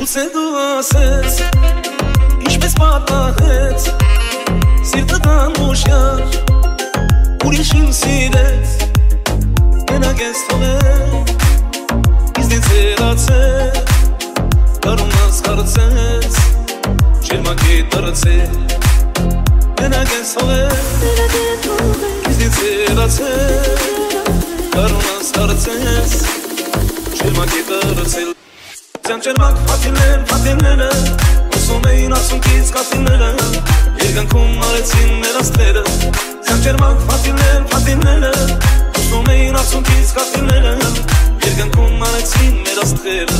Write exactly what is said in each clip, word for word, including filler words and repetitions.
Գուցե դու ասես ինչպես պատահեց սիրտը տանուշյար ուրիշին սիրեց մենակ ես թողել ինձնից հեռացել կարունաս կարծես ջերմակի տրցել մենակ ես թողել ինձնից հեռացել կարունաս կարծես ջերմակի տրցել Ձյան ջերմակ պատիներ, պատիները Ոսում էին ասունքից կատիները Երկնքում արեցին մեր աստղերը Ձյան ջերմակ պատիներ, պատիները Ոսում էին ասունքից կատիները Երկնքում արեցին մեր աստղերը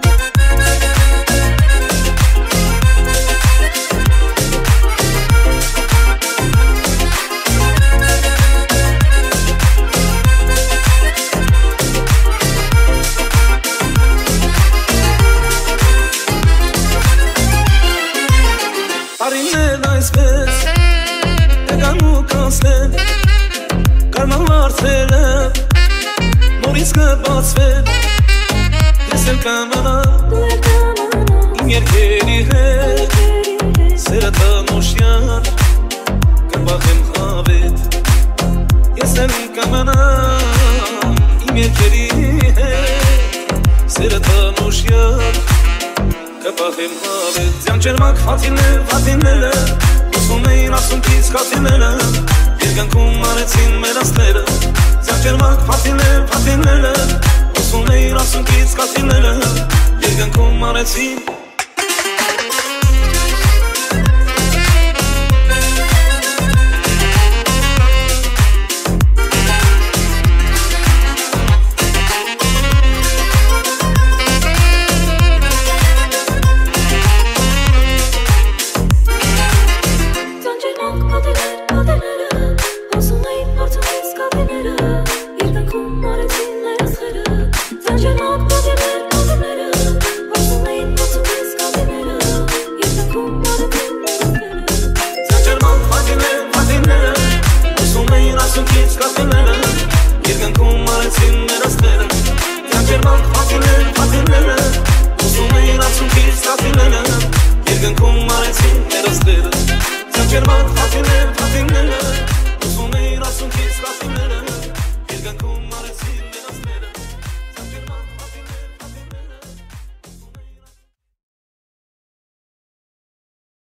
Արինեն այսպես Եկան ու կանցնեն Կարման վարձերը Նորից կբացվեն Ես էլ կամանամ Իմ երկերի հետ Սերը տանուշյար Կրպախեմ հավետ Ես էլ կամանամ Իմ երկերի հետ Սերը տանուշյար Կպախեմ հավետ Ձյան ջերմակ վատիներ, վատիները Ոսում էին ասունքից կատիները Երկնքում արեցին մեր աստղերը Ձյան ջերմակ վատիներ, վատիները Ոսում էին ասունքից կատիները Երկնքում արեցին Երկնքում արեցին մեր աստղերը Ձյան ջերմակ պատիներ, պատիները Ոսում էին ասունքից կատիները Երկնքում արեցին մեր աստղերը Ձյան ջերմակ